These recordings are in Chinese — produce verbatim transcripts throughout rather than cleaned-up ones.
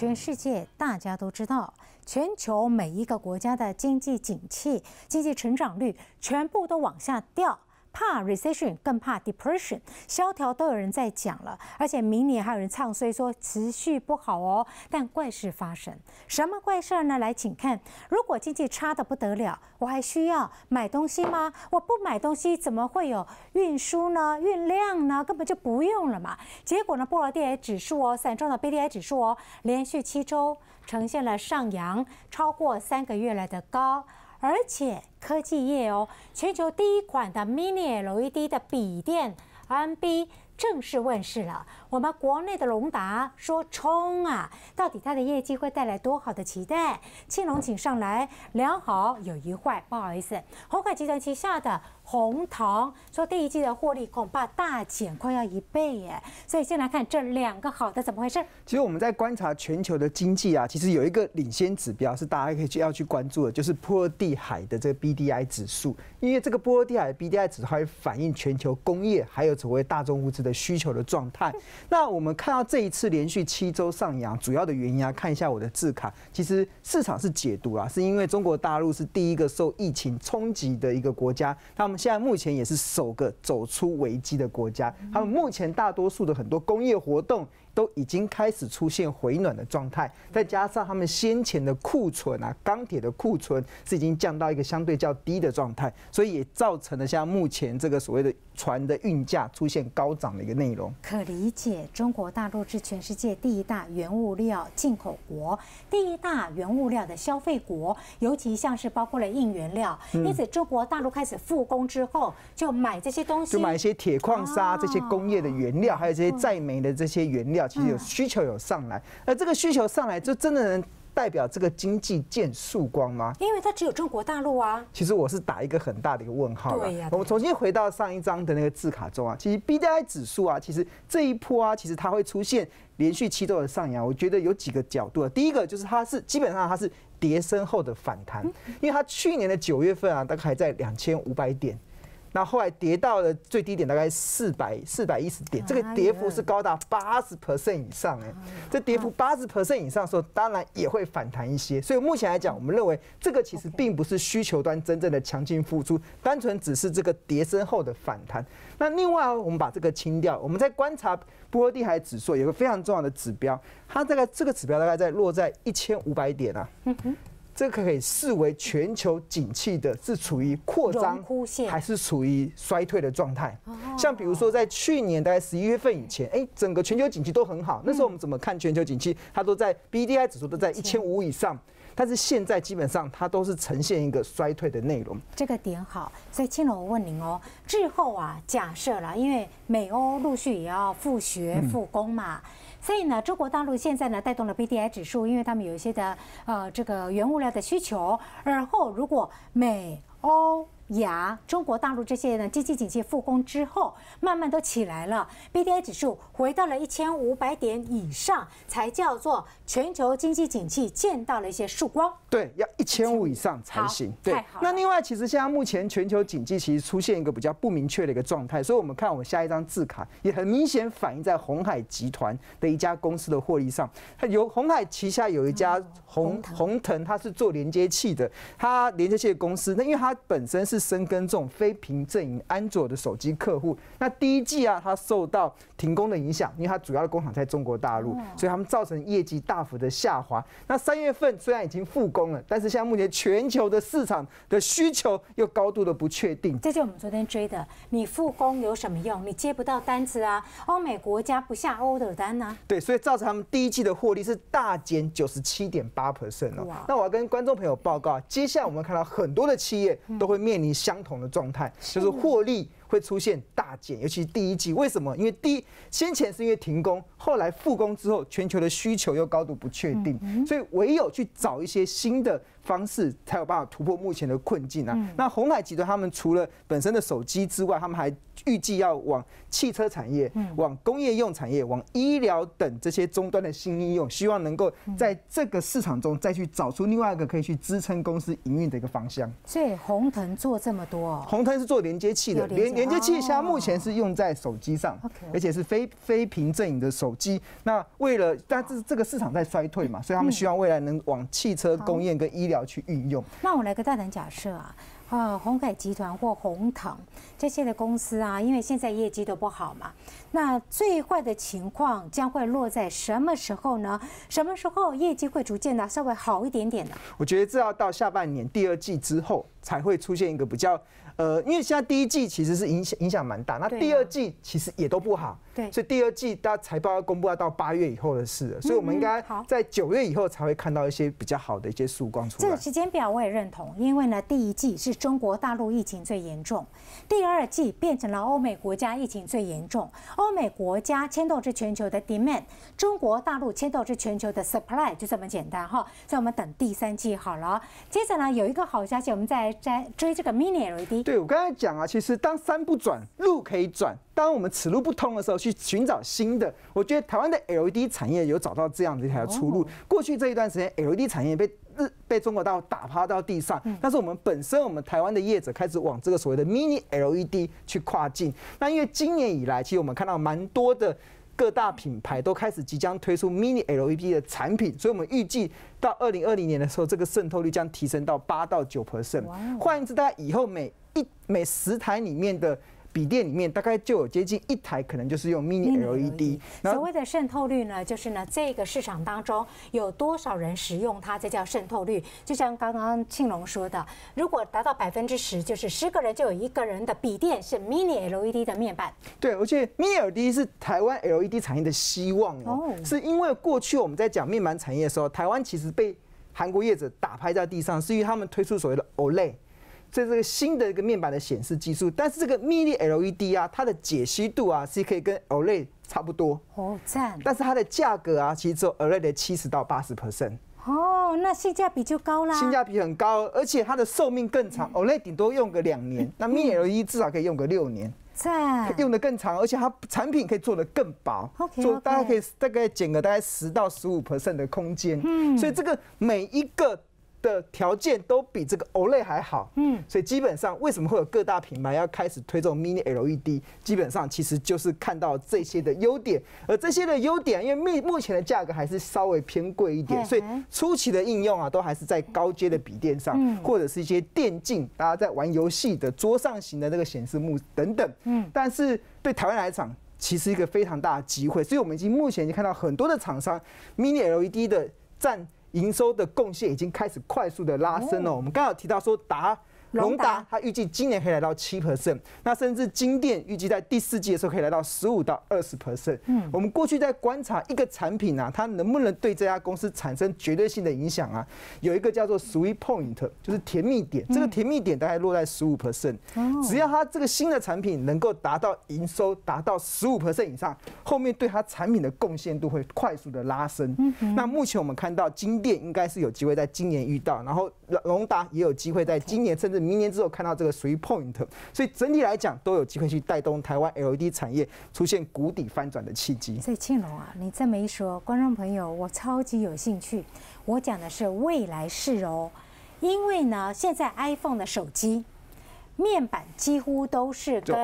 全世界大家都知道，全球每一个国家的经济景气、经济成长率全部都往下掉。 怕 recession， 更怕 depression， 萧条都有人在讲了，而且明年还有人唱衰说持续不好哦。但怪事发生，什么怪事呢？来，请看，如果经济差得不得了，我还需要买东西吗？我不买东西，怎么会有运输呢？运量呢？根本就不用了嘛。结果呢，波罗的海指数哦，散装的 B D I 指数哦，连续七周呈现了上扬，超过三个月来的高。 而且科技业哦，全球第一款的 Mini L E D 的笔电 M B 正式问世了。我们国内的隆达说冲啊，到底它的业绩会带来多好的期待？庆隆请上来聊好有一坏，不好意思，鸿海集团旗下的宏腾说第一季的获利恐怕大减，快要一倍耶。所以先来看这两个好的怎么回事？ 其实我们在观察全球的经济啊，其实有一个领先指标是大家可以去要去关注的，就是波罗的海的这个 B D I 指数。因为这个波罗的海的 B D I 指数它会反映全球工业还有所谓大众物资的需求的状态。那我们看到这一次连续七周上扬，主要的原因啊，看一下我的字卡，其实市场是解读啊，是因为中国大陆是第一个受疫情冲击的一个国家，他们现在目前也是首个走出危机的国家，他们目前大多数的很多工业活动 都已经开始出现回暖的状态，再加上他们先前的库存啊，钢铁的库存是已经降到一个相对较低的状态，所以也造成了像目前这个所谓的船的运价出现高涨的一个内容。 可理解，中国大陆是全世界第一大原物料进口国，第一大原物料的消费国，尤其像是包括了硬原料，因此中国大陆开始复工之后，就买这些东西， 就买一些铁矿砂这些工业的原料，还有这些载煤的这些原料。 其实有需求有上来，而这个需求上来，就真的能代表这个经济见曙光吗？ 因为它只有中国大陆啊。 其实我是打一个很大的一个问号了。 对呀。 我们重新回到上一章的那个字卡中啊，其实 B D I 指数啊，其实这一波啊，其实它会出现连续七周的上扬。我觉得有几个角度啊，第一个就是它是基本上它是跌升后的反弹，因为它去年的九月份啊，大概还在两千五百点。 那后来跌到了最低点，大概四百四百一十点，这个跌幅是高达八十 percent 以上哎，这跌幅八十 percent 以上的时候，当然也会反弹一些。所以目前来讲，我们认为这个其实并不是需求端真正的强劲复苏，单纯只是这个跌升后的反弹。那另外，我们把这个清掉，我们在观察波罗的海指数有个非常重要的指标，它大概这个指标大概在落在一千五百点啊。这个可以视为全球景气的是处于扩张还是处于衰退的状态？像比如说在去年大概十一月份以前，哎，整个全球景气都很好，那时候我们怎么看全球景气？它都在 B D I 指数都在一千五以上。 但是现在基本上它都是呈现一个衰退的内容。 这个点好，所以青龙我问您哦，之后啊，假设啦，因为美欧陆续也要复学复工嘛，嗯、所以呢，中国大陆现在呢带动了 B D I 指数，因为他们有一些的呃这个原物料的需求，而后如果美欧 亚中国大陆这些呢，经济景气复工之后，慢慢都起来了 ，B D I 指数回到了一千五百点以上，才叫做全球经济景气见到了一些曙光。 对，要一千五以上才行。对，那另外其实现在目前全球经济其实出现一个比较不明确的一个状态，所以我们看我们下一张字卡也很明显反映在鸿海集团的一家公司的获利上。它有鸿海旗下有一家鸿鸿腾，它是做连接器的，它连接器的公司，那因为它本身是 是深耕这种非屏阵营安卓的手机客户。那第一季啊，它受到停工的影响，因为它主要的工厂在中国大陆，所以他们造成业绩大幅的下滑。那三月份虽然已经复工了，但是现在目前全球的市场的需求又高度的不确定。 这就是我们昨天追的，你复工有什么用？你接不到单子啊，欧美国家不下欧的单啊。 对，所以造成他们第一季的获利是大减九十七点八 percent 哦。那我要跟观众朋友报告，接下来我们看到很多的企业都会面临 相同的状态，就是获利会出现大减，尤其是第一季。为什么？因为第一先前是因为停工，后来复工之后，全球的需求又高度不确定，所以唯有去找一些新的方式才有办法突破目前的困境啊。那鸿海集团他们除了本身的手机之外，他们还预计要往汽车产业、往工业用产业、往医疗等这些终端的新应用，希望能够在这个市场中再去找出另外一个可以去支撑公司营运的一个方向。 所以宏腾做这么多、哦， 宏腾是做连接器的，连连接器现在目前是用在手机上，哦、而且是非非屏阵营的手机。那为了，但是这个市场在衰退嘛，所以他们希望未来能往汽车、工业跟医疗去运用。 那我来个大胆假设啊。啊，鸿海集团或宏腾这些的公司啊，因为现在业绩都不好嘛，那最坏的情况将会落在什么时候呢？什么时候业绩会逐渐的稍微好一点点呢？ 我觉得这要到下半年第二季之后才会出现一个比较。呃，因为现在第一季其实是影响影响蛮大，那第二季其实也都不好， 对， 所以第二季大家财报要公布要到八月以后的事了，所以我们应该在九月以后才会看到一些比较好的一些曙光出来。 这个时间表我也认同，因为呢，第一季是中国大陆疫情最严重，第二季变成了欧美国家疫情最严重，欧美国家牵动至全球的 demand， 中国大陆牵动至全球的 supply， 就这么简单哈。所以我们等第三季好了。接着呢，有一个好消息，我们再再追这个 mini L E D。 对，我刚才讲啊，其实当山不转，路可以转。当我们此路不通的时候，去寻找新的。我觉得台湾的 L E D 产业有找到这样的一条出路。过去这一段时间 ，L E D 产业被被中国大陆打趴到地上，但是我们本身我们台湾的业者开始往这个所谓的 Mini L E D 去跨境。那因为今年以来，其实我们看到蛮多的。各大品牌都开始即将推出 Mini L E D 的产品，所以我们预计到二零二零年的时候，这个渗透率将提升到八到九 percent。换言之，大概以后每一每十台里面的笔电里面，大概就有接近一台可能就是用 Mini L E D。 所谓的渗透率呢，就是呢这个市场当中有多少人使用它，这叫渗透率。就像刚刚庆隆说的，如果达到百分之十，就是十个人就有一个人的笔电是 Mini L E D 的面板。 对，而且 Mini L E D 是台湾 L E D 产业的希望哦，是因为过去我们在讲面板产业的时候，台湾其实被韩国业者打拍在地上，是因为他们推出所谓的 O L E D。这这个新的一个面板的显示技术，但是这个 Mini L E D 啊，它的解析度啊是可以跟 O L E D 差不多哦，赞。 但是它的价格啊，其实只有 O L E D 的七十到八十 percent。 哦，那性价比就高啦。 性价比很高，而且它的寿命更长。O L E D 顶多用个两年，那 Mini L E D 至少可以用个六年。 赞， 用的更长，而且它产品可以做得更薄，做大概可以大概减个大概十到十五 percent 的空间。嗯，所以这个每一个。的条件都比这个 O L E D 还好，嗯，所以基本上为什么会有各大品牌要开始推这种 Mini L E D， 基本上其实就是看到这些的优点，而这些的优点，因为目前的价格还是稍微偏贵一点，所以初期的应用啊，都还是在高阶的笔电上，或者是一些电竞，大家在玩游戏的桌上型的那个显示幕等等，嗯，但是对台湾来讲，其实一个非常大的机会，所以我们已经目前已经看到很多的厂商 Mini L E D 的占营收的贡献已经开始快速的拉升了。我们刚好提到说达。隆达它预计今年可以来到七 percent， 那甚至金电预计在第四季的时候可以来到十五到二十 percent。嗯，我们过去在观察一个产品啊，它能不能对这家公司产生绝对性的影响啊？有一个叫做 Sweet Point， 就是甜蜜点，这个甜蜜点大概落在十五 percent。只要它这个新的产品能够达到营收达到十五 percent 以上，后面对它产品的贡献度会快速的拉升。那目前我们看到金电应该是有机会在今年遇到，然后隆达也有机会在今年甚至明年之后看到这个 Three Point， 所以整体来讲都有机会去带动台湾 L E D 产业出现谷底翻转的契机。 所以庆隆啊，你这么一说，观众朋友，我超级有兴趣。我讲的是未来式哦，因为呢，现在 iPhone 的手机面板几乎都是跟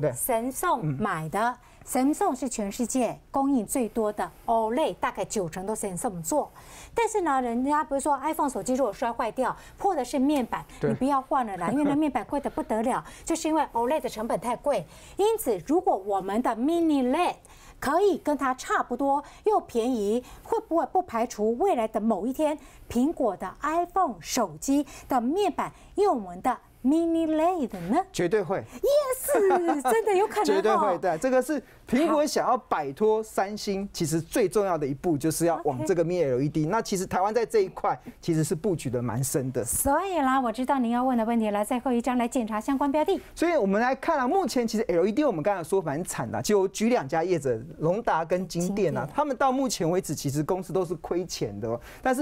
Samsung 买的。Samsung 是全世界供应最多的 O L E D， 大概九成都是 Samsung 做。但是呢，人家不是说 iPhone 手机如果摔坏掉，破的是面板，你不要换了啦，因为那面板贵得不得了，就是因为 O L E D 的成本太贵。因此，如果我们的 Mini L E D 可以跟它差不多又便宜，会不会不排除未来的某一天，苹果的 iPhone 手机的面板用我们的Mini L E D 呢？ 绝对会 ，Yes， 真的有可能， 绝对会。对，这个是苹果想要摆脱三星，其实最重要的一步就是要往这个 Mini L E D。那其实台湾在这一块其实是布局的蛮深的。 所以啦，我知道您要问的问题，来最后一张来检查相关标的。 所以我们来看啊，目前其实 L E D 我们刚才说蛮惨的，就举两家业者，隆达跟金电啊，他们到目前为止其实公司都是亏钱的，但是。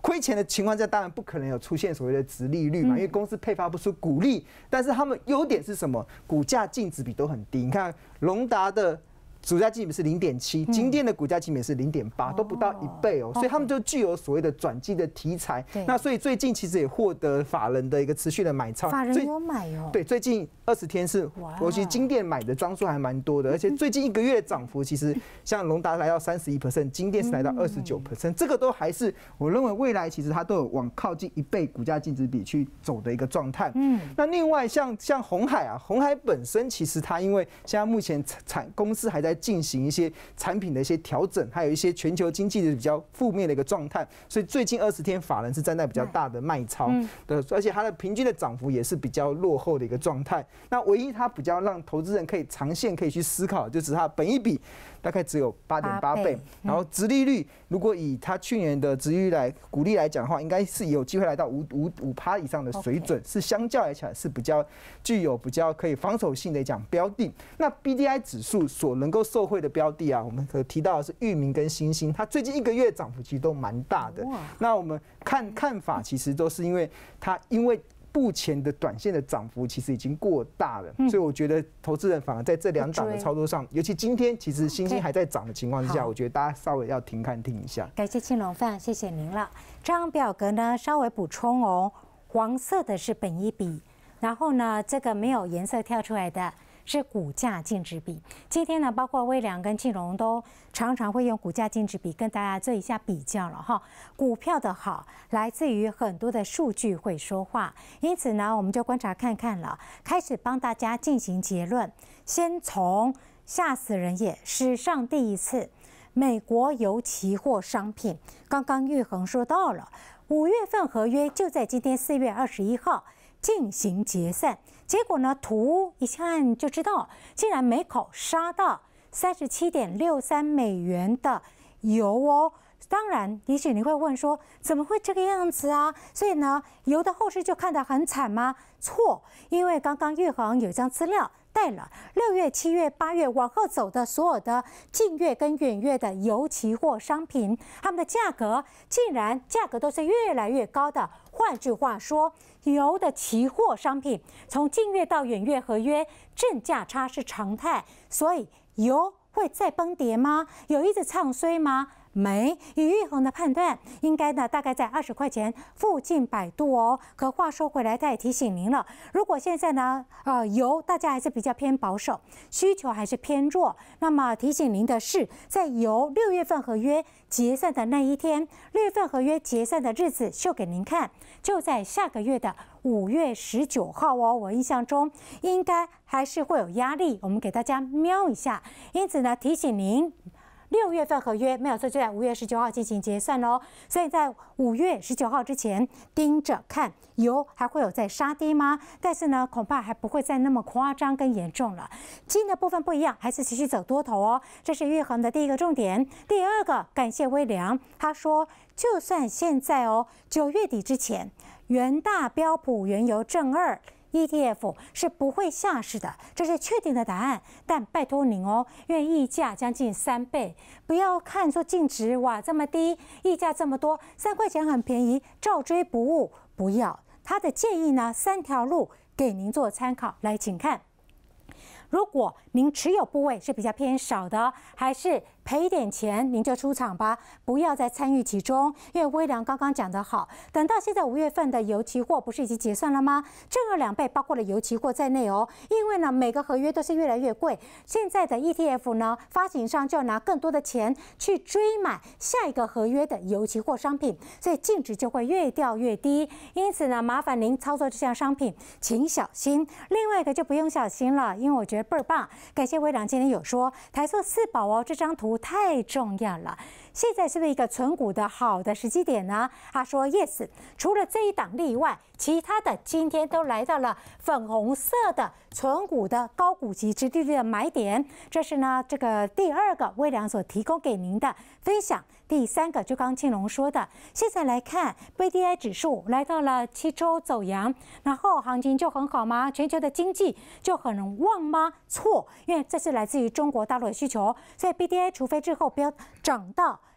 亏钱的情况下，当然不可能有出现所谓的殖利率嘛，因为公司配发不出股利。但是他们优点是什么？股价净值比都很低。你看隆达的股价净值比是零点七，金电的股价净值比是零点八，都不到一倍哦，所以他们就具有所谓的转机的题材。那所以最近其实也获得法人的一个持续的买超， 法人有买哦。 对，最近二十天是，尤其金电买的张数还蛮多的，而且最近一个月的涨幅，其实像隆达来到三十一 percent， 金电是来到二十九 percent， 这个都还是我认为未来其实它都有往靠近一倍股价净值比去走的一个状态。嗯，那另外像像鸿海啊，鸿海本身其实它因为现在目前产公司还在进行一些产品的一些调整，还有一些全球经济的比较负面的一个状态，所以最近二十天法人是站在比较大的卖超的，而且它的平均的涨幅也是比较落后的一个状态。那唯一它比较让投资人可以长线可以去思考，就是它本益比大概只有八点八倍，然后殖利率如果以它去年的殖利率来股利来讲的话，应该是有机会来到五五五趴以上的水准，是相较来起来是比较具有比较可以防守性的讲标的。那 B D I 指数所能够受惠的标的啊，我们可提到的是裕民跟新兴，它最近一个月涨幅其实都蛮大的。那我们看看法其实都是因为它因为目前的短线的涨幅其实已经过大了，所以我觉得投资人反而在这两档的操作上，尤其今天其实新兴还在涨的情况之下，我觉得大家稍微要停看听一下。 感谢庆隆范，谢谢您了。这张表格呢稍微补充哦，黄色的是本益比，然后呢这个没有颜色跳出来的是股价净值比。今天呢，包括微良跟庆隆都常常会用股价净值比跟大家做一下比较了哈。股票的好来自于很多的数据会说话，因此呢，我们就观察看看了，开始帮大家进行结论。先从吓死人也史上第一次，美国油期货商品，刚刚玉衡说到了，五月份合约就在今天四月二十一号进行结算。结果呢，图一看就知道，竟然每口杀到三十七点六三美元的油哦。当然，也许你会问说，怎么会这个样子啊？所以呢，油的后市就看得很惨吗？错，因为刚刚玉衡有一张资料带了六月、七月、八月往后走的所有的近月跟远月的油期货商品，它们的价格竟然价格都是越来越高的。换句话说，油的期货商品从近月到远月合约正价差是常态，所以油会再崩跌吗？有一直唱衰吗？没，以玉衡的判断，应该呢大概在二十块钱附近摆渡哦。可话说回来，他也提醒您了，如果现在呢，呃，油大家还是比较偏保守，需求还是偏弱，那么提醒您的是，在油六月份合约结算的那一天，六月份合约结算的日子秀给您看，就在下个月的五月十九号哦。我印象中应该还是会有压力，我们给大家瞄一下。因此呢，提醒您。六月份合约没有错，就在五月十九号进行结算喽。所以在五月十九号之前盯着看，油还会有再杀低吗？但是呢，恐怕还不会再那么夸张跟严重了。金的部分不一样，还是持续走多头哦。这是玉衡的第一个重点。第二个，感谢微良，他说，就算现在哦，九月底之前，元大标普原油正二。E T F 是不会下市的，这是确定的答案。但拜托您哦，因为溢价将近三倍，不要看说净值哇这么低，溢价这么多，三块钱很便宜，照追不误。不要，他的建议呢，三条路给您做参考。来，请看。如果您持有部位是比较偏少的，还是赔一点钱您就出场吧，不要再参与其中。因为微良刚刚讲得好，等到现在五月份的油期货不是已经结算了吗？正二两倍，包括了油期货在内哦。因为呢，每个合约都是越来越贵，现在的 E T F 呢，发行商就要拿更多的钱去追买下一个合约的油期货商品，所以净值就会越掉越低。因此呢，麻烦您操作这项商品，请小心。另外一个就不用小心了，因为我觉得倍儿棒。感谢微良今天有说台塑四宝哦，这张图太重要了。现在是不是一个存股的好的时机点呢？他说 yes， 除了这一档例外，其他的今天都来到了粉红色的存股的高股息殖利率的买点。这是呢这个第二个微良所提供给您的分享。第三个就刚庆隆说的，现在来看 B D I 指数来到了七周走阳，然后行情就很好吗？全球的经济就很旺吗？错，因为这是来自于中国大陆的需求，所以 B D I 除非之后不要涨到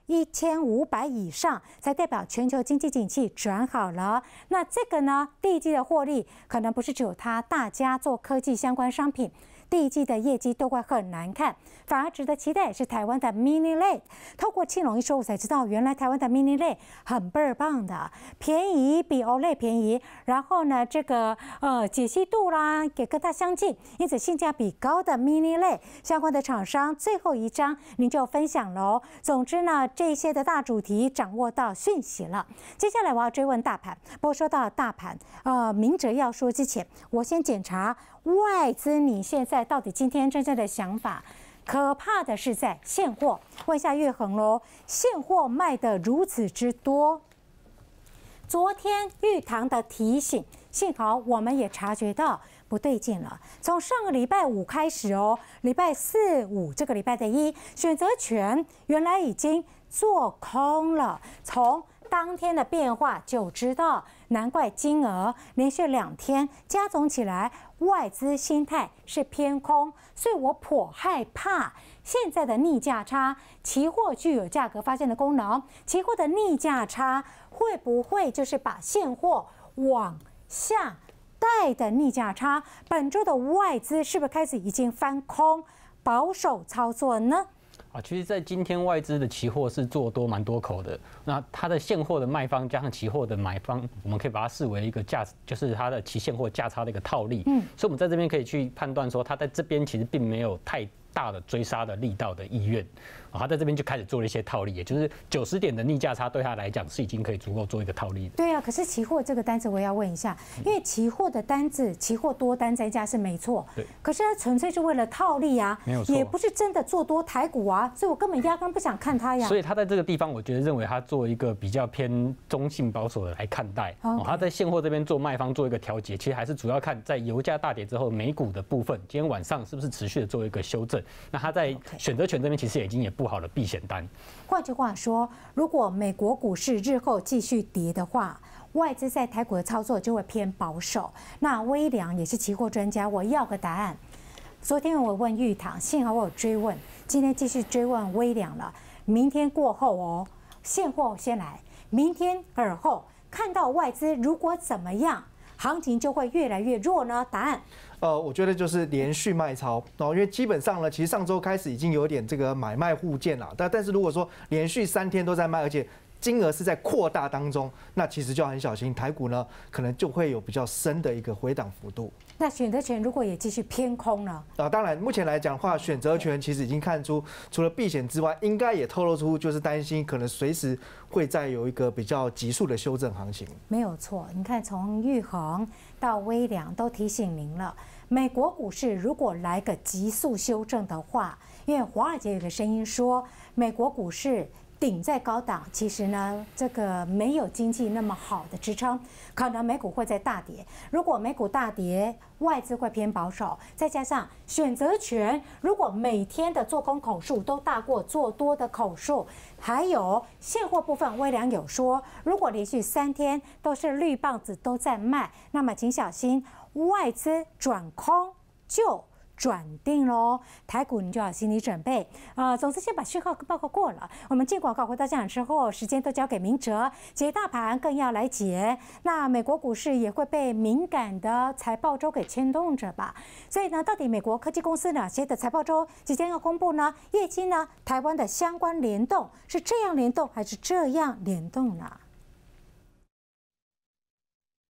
一千五百以上，才代表全球经济景气转好了。那这个呢，第一季的获利可能不是只有它，大家做科技相关商品。第一季的业绩都会很难看，反而值得期待是台湾的 Mini L E D。透过庆隆一说，我才知道原来台湾的 Mini L E D 很倍儿棒的，便宜比 O L E D 便宜，然后呢，这个呃解析度啦也跟它相近，因此性价比高的 Mini L E D 相关的厂商，最后一章您就分享喽。总之呢，这些的大主题掌握到讯息了。接下来我要追问大盘，不过说到大盘，呃，明哲要说之前，我先检查外资你现在到底今天真正的想法。可怕的是在现货，问一下岳衡喽，现货卖得如此之多。昨天玉堂的提醒，幸好我们也察觉到不对劲了。从上个礼拜五开始哦，礼拜四五这个礼拜的一选择权原来已经做空了，从当天的变化就知道，难怪金额连续两天加总起来，外资心态是偏空，所以我颇害怕现在的逆价差，期货具有价格发现的功能，期货的逆价差会不会就是把现货往下带的逆价差？本周的外资是不是开始已经翻空，保守操作呢？ 啊，其实，在今天外资的期货是做多蛮多口的，那它的现货的卖方加上期货的买方，我们可以把它视为一个价，就是它的期现货价差的一个套利。嗯，所以我们在这边可以去判断说，它在这边其实并没有太大的追杀的力道的意愿。啊，他在这边就开始做了一些套利，也就是九十点的逆价差对他来讲是已经可以足够做一个套利的。 对啊，可是期货这个单子我也要问一下，因为期货的单子，期货多单再加是没错， 对， 可是它纯粹是为了套利啊， 没有错， 也不是真的做多台股啊，所以我根本压根不想看它呀。 所以他在这个地方，我觉得认为他做一个比较偏中性保守的来看待。哦，他在现货这边做卖方做一个调节，其实还是主要看在油价大跌之后，美股的部分，今天晚上是不是持续的做一个修正？那他在选择权这边其实已经也布好了避险单。 换句话说，如果美国股市日后继续跌的话，外资在台股的操作就会偏保守。那微良也是期货专家，我要个答案。昨天我问玉堂，幸好我有追问，今天继续追问微良了。明天过后哦，现货先来，明天而后看到外资如果怎么样，行情就会越来越弱呢？答案。 呃，我觉得就是连续卖超哦，因为基本上呢，其实上周开始已经有点这个买卖互见了，但但是如果说连续三天都在卖，而且金额是在扩大当中，那其实就要很小心，台股呢可能就会有比较深的一个回档幅度。 那选择权如果也继续偏空呢？ 啊，当然目前来讲的话，选择权其实已经看出，除了避险之外，应该也透露出就是担心可能随时会再有一个比较急速的修正行情。 没有错，你看从玉衡到微良都提醒您了，美国股市如果来个急速修正的话，因为华尔街有个声音说，美国股市顶在高档，其实呢，这个没有经济那么好的支撑，可能美股会在大跌。如果美股大跌，外资会偏保守，再加上选择权，如果每天的做空口数都大过做多的口数，还有现货部分，微良有说，如果连续三天都是绿棒子都在卖，那么请小心外资转空就转定喽，台股你就要心理准备。呃，总之先把讯号报告过了，我们进广告回到现场之后，时间都交给明哲解大盘，更要来解。那美国股市也会被敏感的财报周给牵动着吧？所以呢，到底美国科技公司哪些的财报周即将要公布呢？业绩呢？台湾的相关联动是这样联动还是这样联动呢？